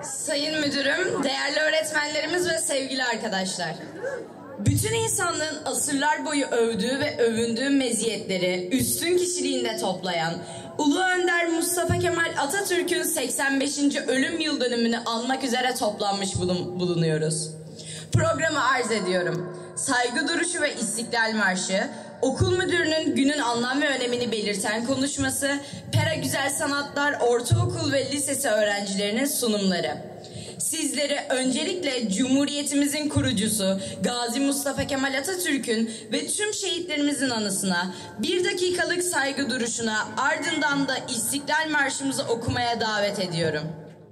Sayın Müdürüm, değerli öğretmenlerimiz ve sevgili arkadaşlar. Bütün insanlığın asırlar boyu övdüğü ve övündüğü meziyetleri üstün kişiliğinde toplayan Ulu Önder Mustafa Kemal Atatürk'ün 85. ölüm yıl dönümünü anmak üzere toplanmış bulunuyoruz. Programı arz ediyorum. Saygı duruşu ve İstiklal Marşı, okul müdürünün günün anlam ve önemini belirten konuşması, Pera Güzel Sanatlar Ortaokul ve Lisesi öğrencilerinin sunumları. Sizleri öncelikle Cumhuriyetimizin kurucusu Gazi Mustafa Kemal Atatürk'ün ve tüm şehitlerimizin anısına 1 dakikalık saygı duruşuna, ardından da İstiklal Marşımızı okumaya davet ediyorum.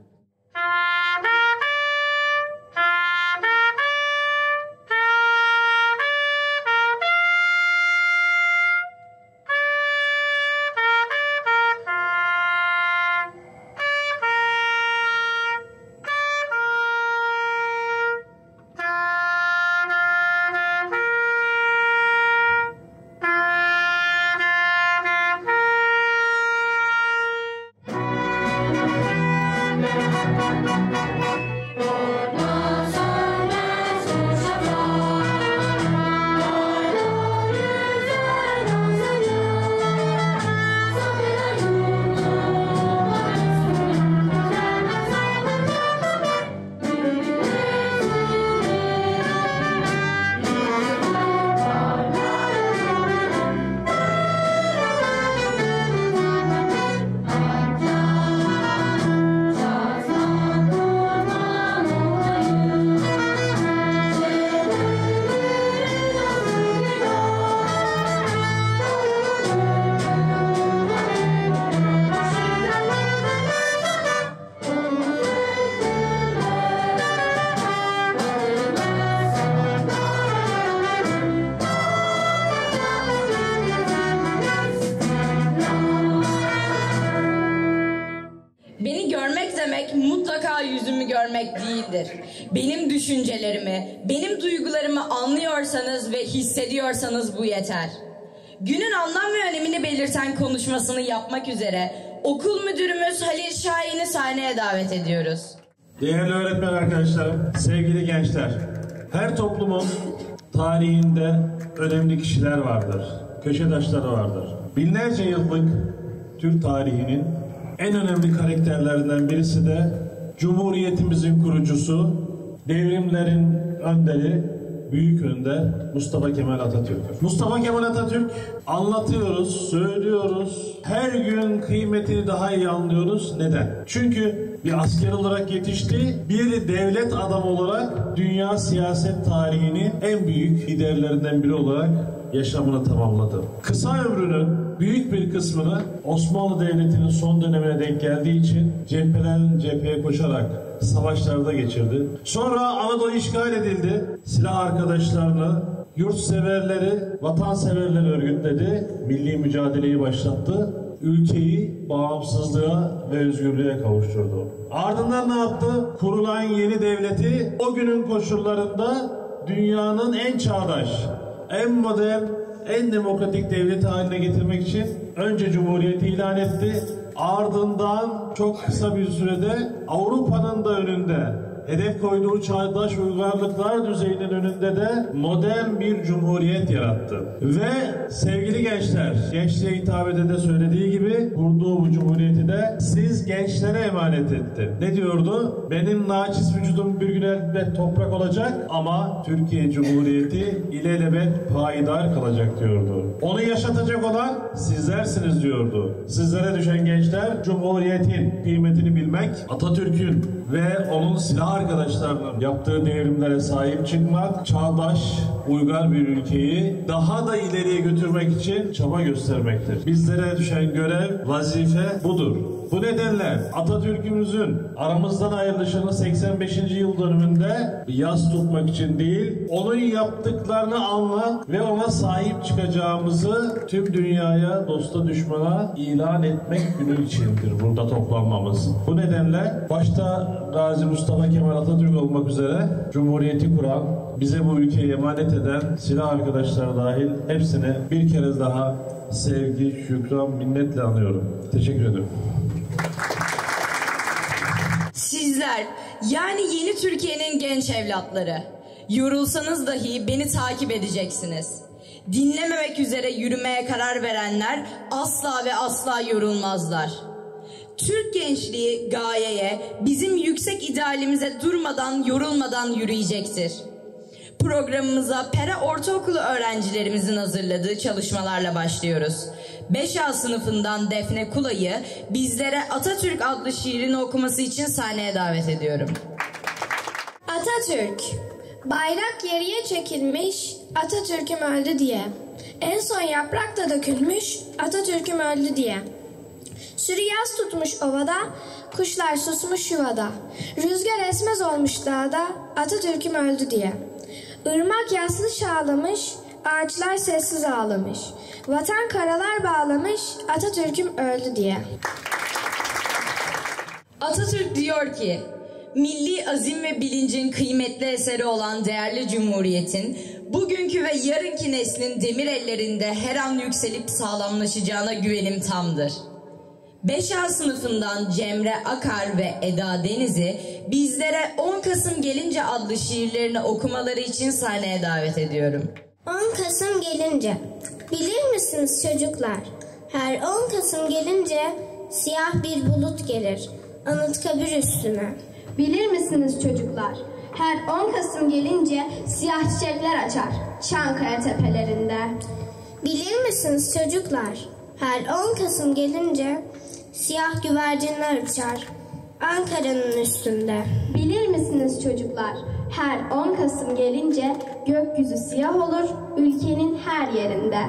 Mutlaka yüzümü görmek değildir. Benim düşüncelerimi, benim duygularımı anlıyorsanız ve hissediyorsanız bu yeter. Günün anlam ve önemini belirten konuşmasını yapmak üzere okul müdürümüz Halil Şahin'i sahneye davet ediyoruz. Değerli öğretmen arkadaşlarım, sevgili gençler, her toplumun tarihinde önemli kişiler vardır, köşedaşları vardır. Binlerce yıllık Türk tarihinin en önemli karakterlerinden birisi de Cumhuriyetimizin kurucusu, devrimlerin önderi, büyük önder Mustafa Kemal Atatürk'tür. Mustafa Kemal Atatürk anlatıyoruz, söylüyoruz, her gün kıymetini daha iyi anlıyoruz. Neden? Çünkü bir asker olarak yetişti, bir devlet adamı olarak dünya siyaset tarihinin en büyük liderlerinden biri olarak yaşamını tamamladı. Kısa ömrünün büyük bir kısmını Osmanlı Devleti'nin son dönemine denk geldiği için cepheden cepheye koşarak savaşlarda geçirdi. Sonra Anadolu işgal edildi. Silah arkadaşlarını, yurtseverleri, vatanseverleri örgütledi. Milli mücadeleyi başlattı. Ülkeyi bağımsızlığa ve özgürlüğe kavuşturdu. Ardından ne yaptı? Kurulan yeni devleti o günün koşullarında dünyanın en çağdaş, en modern, en demokratik devlet haline getirmek için önce Cumhuriyeti ilan etti. Ardından çok kısa bir sürede Avrupa'nın da önünde, hedef koyduğu çağdaş uygarlıklar düzeyinin önünde de modern bir cumhuriyet yarattı. Ve sevgili gençler, gençliğe hitap de söylediği gibi kurduğu bu cumhuriyeti de siz gençlere emanet etti. Ne diyordu? Benim naçiz vücudum bir gün elbet toprak olacak ama Türkiye Cumhuriyeti ilelebet payidar kalacak diyordu. Onu yaşatacak olan sizlersiniz diyordu. Sizlere düşen gençler Cumhuriyetin kıymetini bilmek, Atatürk'ün ve onun silah arkadaşlarının yaptığı devrimlere sahip çıkmak, çağdaş, uygar bir ülkeyi daha da ileriye götürmek için çaba göstermektir. Bizlere düşen görev, vazife budur. Bu nedenle Atatürk'ümüzün aramızdan ayrılışının 85. yıl dönümünde yas tutmak için değil, onun yaptıklarını anla ve ona sahip çıkacağımızı tüm dünyaya, dosta düşmana ilan etmek günü içindir burada toplanmamız. Bu nedenle başta Gazi Mustafa Kemal Atatürk olmak üzere Cumhuriyeti kuran, bize bu ülkeyi emanet eden silah arkadaşları dahil hepsini bir kere daha sevgi, şükran, minnetle anıyorum. Teşekkür ederim. Sizler sizler, yani yeni Türkiye'nin genç evlatları. Yorulsanız dahi beni takip edeceksiniz. Dinlememek üzere yürümeye karar verenler asla ve asla yorulmazlar. Türk gençliği gayeye, bizim yüksek idealimize durmadan, yorulmadan yürüyecektir. Programımıza Pera Ortaokulu öğrencilerimizin hazırladığı çalışmalarla başlıyoruz. 5A sınıfından Defne Kulay'ı bizlere Atatürk adlı şiirini okuması için sahneye davet ediyorum. Atatürk, bayrak geriye çekilmiş, Atatürk'üm öldü diye. En son yaprak da dökülmüş, Atatürk'üm öldü diye. Sürü yaz tutmuş ovada, kuşlar susmuş yuvada. Rüzgar esmez olmuş dağda, Atatürk'üm öldü diye. Irmak yaslı çağlamış, ağaçlar sessiz ağlamış. Vatan karalar bağlamış, Atatürk'üm öldü diye. Atatürk diyor ki, milli azim ve bilincin kıymetli eseri olan değerli Cumhuriyet'in bugünkü ve yarınki neslin demir ellerinde her an yükselip sağlamlaşacağına güvenim tamdır. 5A sınıfından Cemre Akar ve Eda Deniz'i bizlere 10 Kasım Gelince adlı şiirlerini okumaları için sahneye davet ediyorum. 10 Kasım gelince, bilir misiniz çocuklar? Her 10 Kasım gelince siyah bir bulut gelir Anıtkabir üstüne. Bilir misiniz çocuklar? Her 10 Kasım gelince siyah çiçekler açar Çankaya tepelerinde. Bilir misiniz çocuklar? Her 10 Kasım gelince siyah güvercinler uçar Ankara'nın üstünde. Bilir misiniz çocuklar? Her 10 Kasım gelince gökyüzü siyah olur ülkenin her yerinde.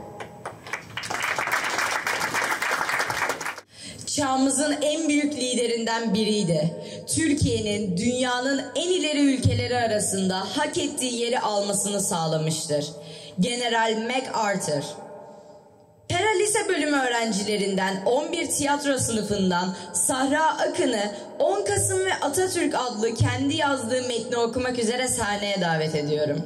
Çağımızın en büyük liderinden biriydi. Türkiye'nin dünyanın en ileri ülkeleri arasında hak ettiği yeri almasını sağlamıştır. General MacArthur. Pera Lise bölümü öğrencilerinden 11 tiyatro sınıfından Sahra Akın'ı 10 Kasım ve Atatürk adlı kendi yazdığı metni okumak üzere sahneye davet ediyorum.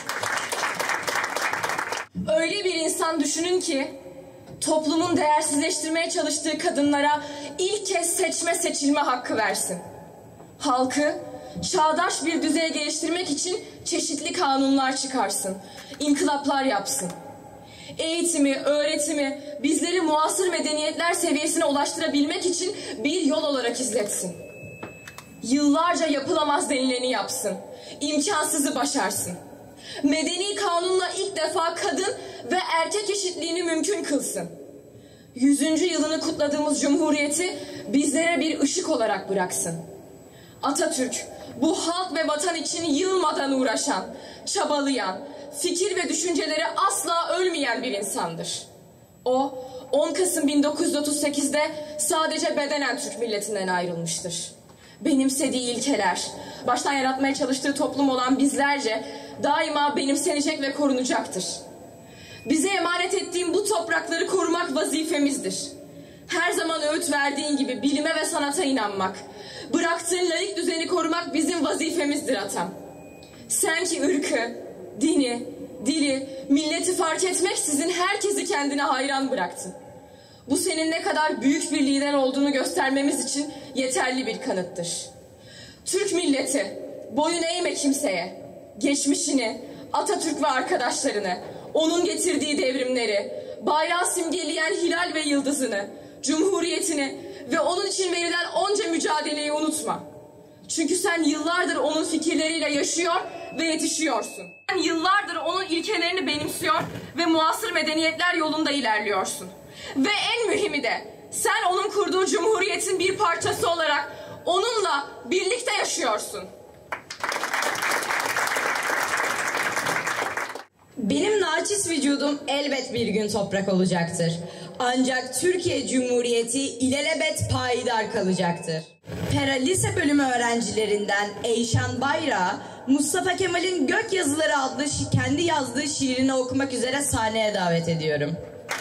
Öyle bir insan düşünün ki toplumun değersizleştirmeye çalıştığı kadınlara ilk kez seçme seçilme hakkı versin. Halkı çağdaş bir düzeye geliştirmek için çeşitli kanunlar çıkarsın, inkılaplar yapsın. Eğitimi, öğretimi bizleri muasır medeniyetler seviyesine ulaştırabilmek için bir yol olarak izletsin. Yıllarca yapılamaz denileni yapsın, imkansızı başarsın. Medeni kanunla ilk defa kadın ve erkek eşitliğini mümkün kılsın. 100. yılını kutladığımız Cumhuriyeti bizlere bir ışık olarak bıraksın. Atatürk, bu halk ve vatan için yılmadan uğraşan, çabalayan, fikir ve düşünceleri asla ölmeyen bir insandır. O, 10 Kasım 1938'de sadece bedenen Türk milletinden ayrılmıştır. Benimsediği ilkeler, baştan yaratmaya çalıştığı toplum olan bizlerce daima benimsenecek ve korunacaktır. Bize emanet ettiğin bu toprakları korumak vazifemizdir. Her zaman öğüt verdiğin gibi bilime ve sanata inanmak, bıraktığın laik düzeni korumak bizim vazifemizdir atam. Sen ki ırkı, dini, dili, milleti fark etmeksizin herkesi kendine hayran bıraktın. Bu senin ne kadar büyük bir lider olduğunu göstermemiz için yeterli bir kanıttır. Türk milleti boyun eğme kimseye. Geçmişini, Atatürk ve arkadaşlarını, onun getirdiği devrimleri, bayrağı simgeleyen hilal ve yıldızını, cumhuriyetini ve onun için verilen onca mücadeleyi unutma. Çünkü sen yıllardır onun fikirleriyle yaşıyor ve yetişiyorsun. Sen yıllardır onun ilkelerini benimsiyor ve muasır medeniyetler yolunda ilerliyorsun. Ve en mühimi de sen onun kurduğu cumhuriyetin bir parçası olarak onunla birlikte yaşıyorsun. Benim naçiz vücudum elbet bir gün toprak olacaktır. Ancak Türkiye Cumhuriyeti ilelebet payidar kalacaktır. Pera Lise bölümü öğrencilerinden Eyşan Bayrak'ı Mustafa Kemal'in Gök Yazıları adlı kendi yazdığı şiirini okumak üzere sahneye davet ediyorum.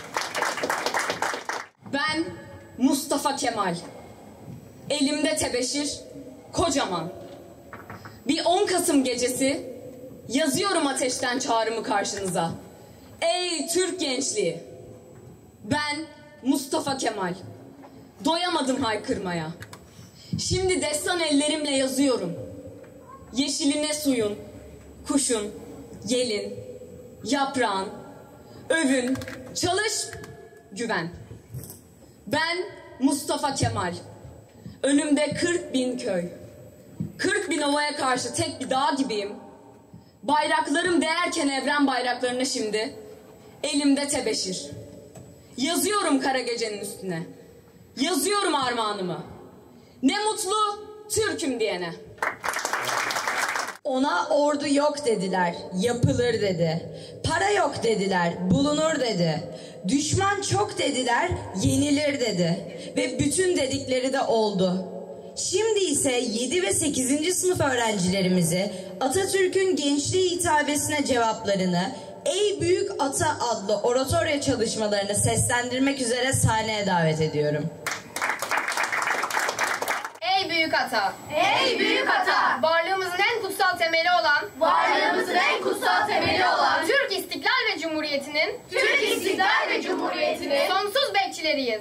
Ben Mustafa Kemal. Elimde tebeşir, kocaman. Bir 10 Kasım gecesi yazıyorum ateşten çağrımı karşınıza. Ey Türk gençliği! Ben Mustafa Kemal. Doyamadım haykırmaya. Şimdi destan ellerimle yazıyorum. Yeşiline suyun, kuşun, yelin, yaprağın, övün, çalış, güven. Ben Mustafa Kemal. Önümde 40.000 köy. 40.000 ovaya karşı tek bir dağ gibiyim. Bayraklarım değerken evren bayraklarına şimdi. Elimde tebeşir. Yazıyorum kara gecenin üstüne. Yazıyorum armağanımı. Ne mutlu Türk'üm diyene. Ona ordu yok dediler, yapılır dedi. Para yok dediler, bulunur dedi. Düşman çok dediler, yenilir dedi. Ve bütün dedikleri de oldu. Şimdi ise 7 ve 8. sınıf öğrencilerimizi Atatürk'ün gençliği hitabesine cevaplarını Ey Büyük Ata adlı oratorya çalışmalarını seslendirmek üzere sahneye davet ediyorum. Ey büyük ata! Ey büyük ata! Varlığımızın en kutsal temeli olan Türk İstiklal ve Cumhuriyeti'nin sonsuz bekçileriyiz.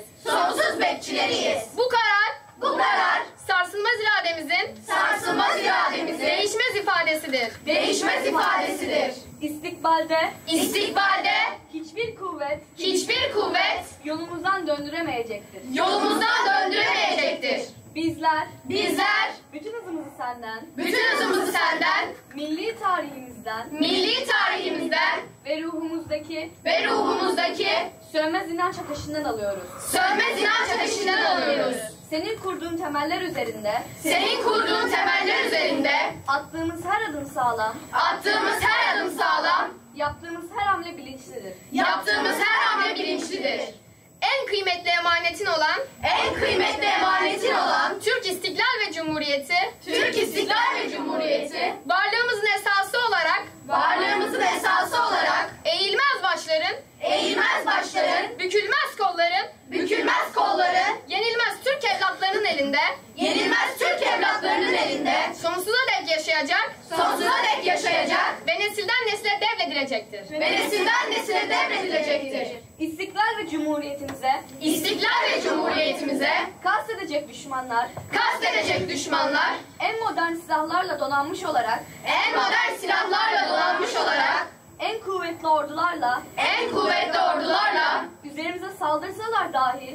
Bu karar sarsılmaz irademizin değişmez ifadesidir. İstikbalde hiçbir kuvvet yolumuzdan döndüremeyecektir. Bizler bütün hızımızı senden, milli tarihimizden ve ruhumuzdaki sönmez inanç ateşinden alıyoruz. Senin kurduğun temeller üzerinde attığımız her adım sağlam, yaptığımız her hamle bilinçlidir. en kıymetli emanetin olan Türk İstiklal ve Cumhuriyeti varlığımızın esası olarak eğilmez başların bükülmez kolların yenilmez Türk evlatlarının elinde sonsuza dek yaşayacak ve nesilden nesile devredilecektir. İstiklal ve Cumhuriyetimize kastedecek düşmanlar en modern silahlarla donanmış olarak en kuvvetli ordularla üzerimize saldırsalar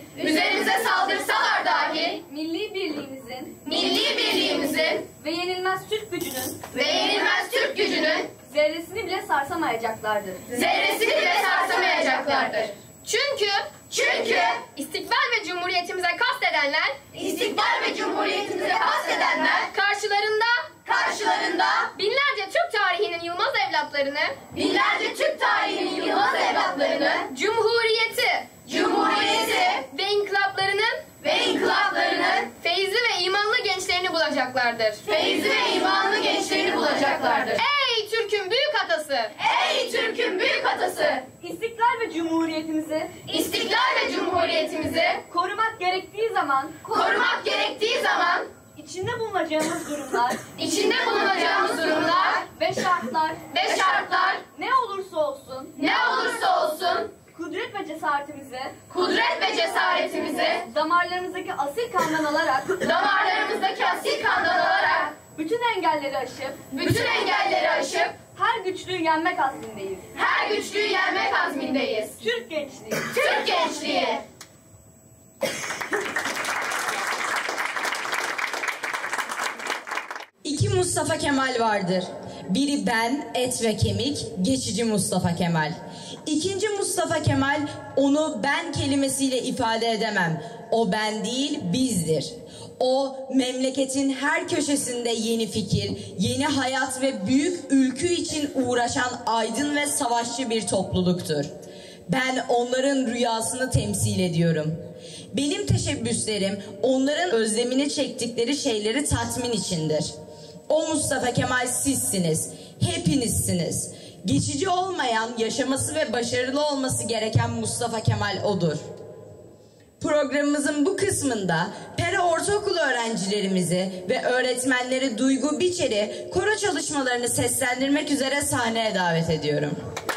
dahi milli birliğimizin ve yenilmez Türk gücünün zerresini bile sarsamayacaklardır. Çünkü İstiklal ve Cumhuriyetimize kastedenler karşılarında binlerce Türk tarihinin yılmaz evlatlarını Cumhuriyeti ve inkılaplarının feyizli ve imanlı gençlerini bulacaklardır. Ey Türk'ün büyük atası! İstiklal ve Cumhuriyetimizi korumak gerektiği zaman içinde bulunacağımız durumlar ve şartlar ne olursa olsun kudret ve cesaretimizi damarlarımızdaki asil kandan alarak bütün engelleri aşıp her güçlüğü yenmek azmindeyiz. Türk gençliği. İki Mustafa Kemal vardır. Biri ben, et ve kemik, geçici Mustafa Kemal. İkinci Mustafa Kemal, onu ben kelimesiyle ifade edemem. O ben değil, bizdir. O memleketin her köşesinde yeni fikir, yeni hayat ve büyük ülkü için uğraşan aydın ve savaşçı bir topluluktur. Ben onların rüyasını temsil ediyorum. Benim teşebbüslerim onların özlemini çektikleri şeyleri tatmin içindir. O Mustafa Kemal sizsiniz, hepinizsiniz. Geçici olmayan, yaşaması ve başarılı olması gereken Mustafa Kemal odur. Programımızın bu kısmında Pera Ortaokulu öğrencilerimizi ve öğretmenleri Duygu Biçer'i koro çalışmalarını seslendirmek üzere sahneye davet ediyorum.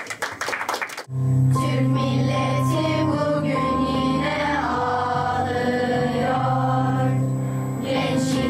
Türk milleti bugün yine ağlıyor. Gençlik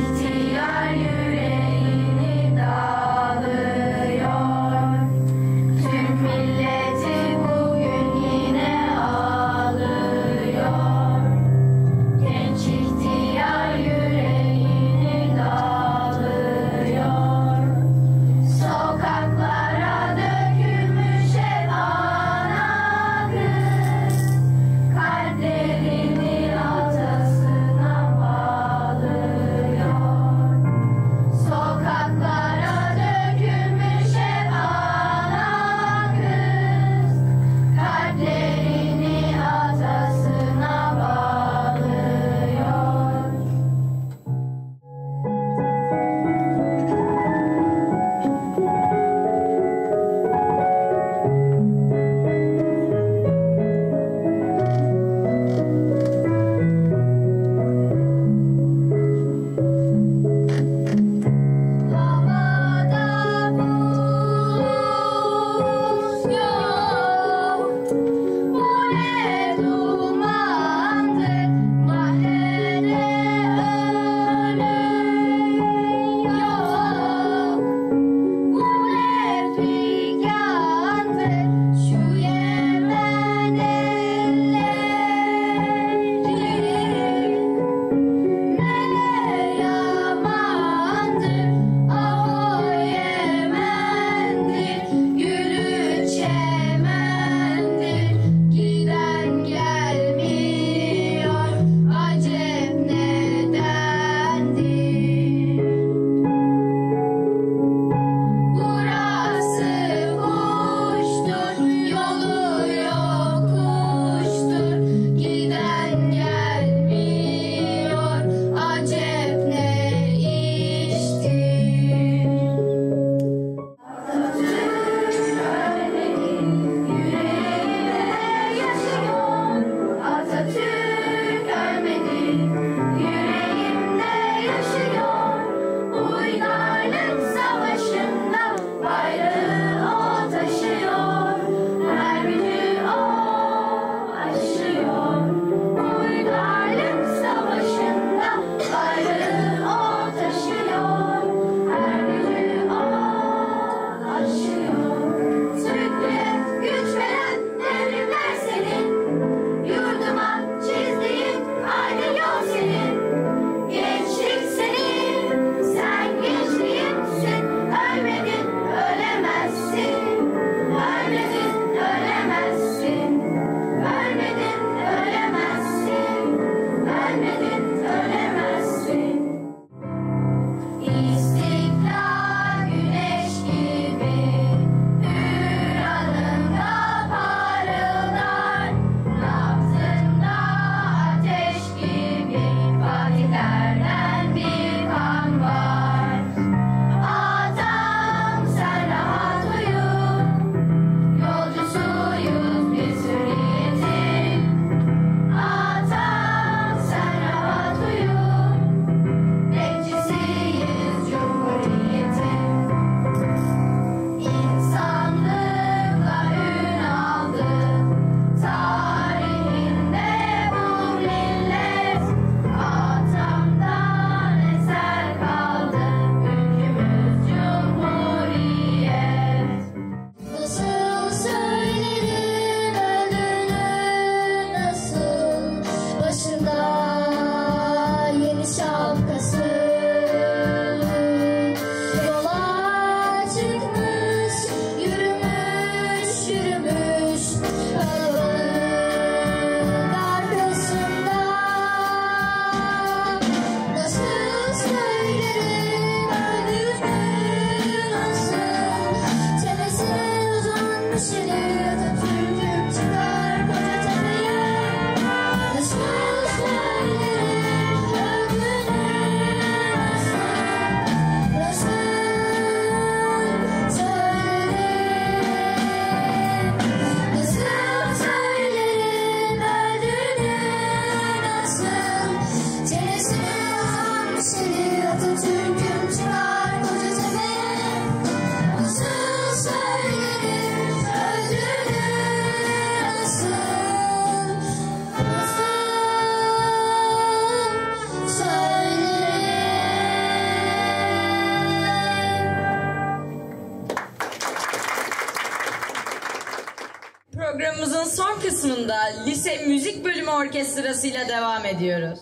son kısmında lise müzik bölümü orkestrasıyla devam ediyoruz.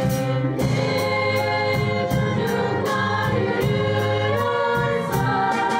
Çocuklar yürüyorsa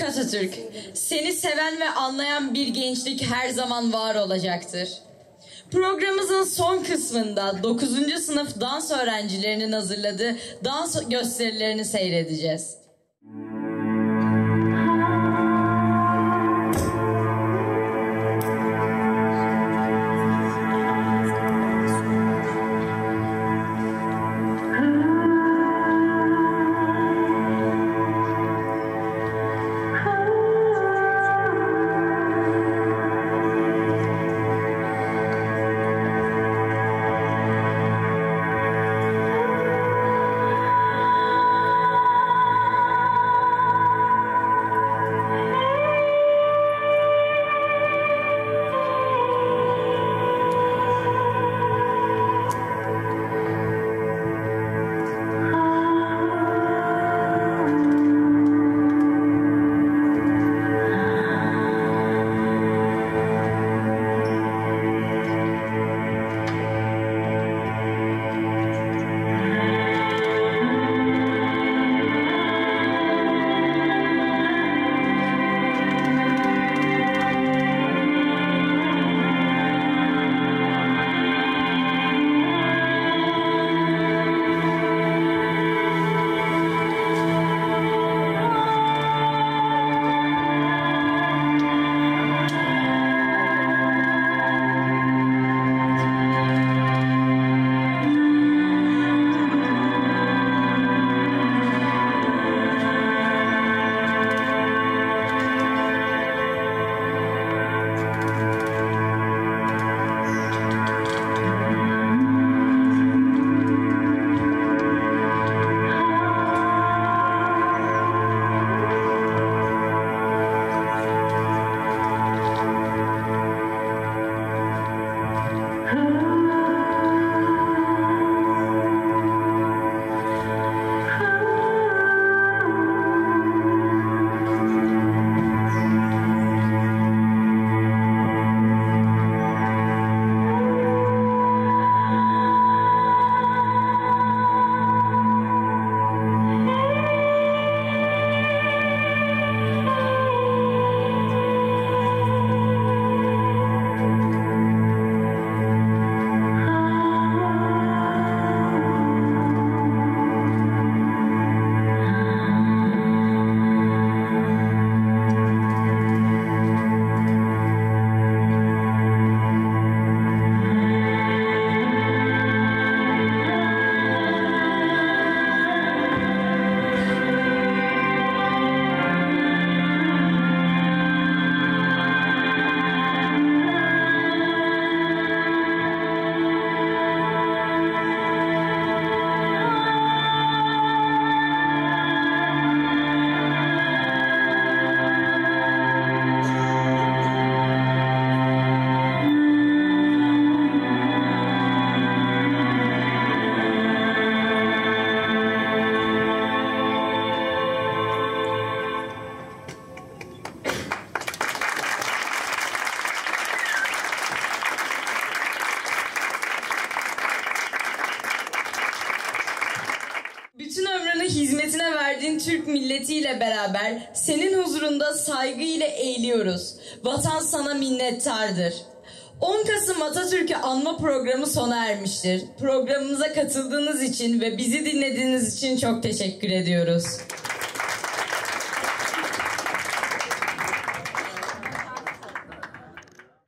Atatürk, seni seven ve anlayan bir gençlik her zaman var olacaktır. Programımızın son kısmında 9. sınıf dans öğrencilerinin hazırladığı dans gösterilerini seyredeceğiz. Bütün ömrünü hizmetine verdiğin Türk milletiyle beraber senin huzurunda saygıyla eğiliyoruz. Vatan sana minnettardır. 10 Kasım Atatürk'ü anma programı sona ermiştir. Programımıza katıldığınız için ve bizi dinlediğiniz için çok teşekkür ediyoruz.